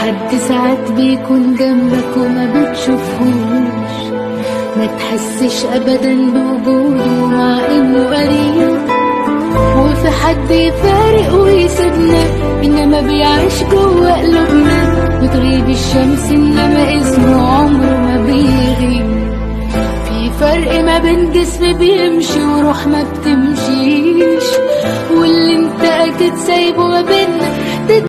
حد ساعات بيكون جنبك وما بتشوفهوش، ما تحسش ابدا بوجوده مع انه قريب. وفي حد يفارق ويسيبنا انما بيعيش جوه قلوبنا، بتغيب الشمس انما اسمه عمره ما بيغيب. في فرق ما بين جسم بيمشي وروح ما بتمشيش، واللي انت اكيد سايبه ما بيننا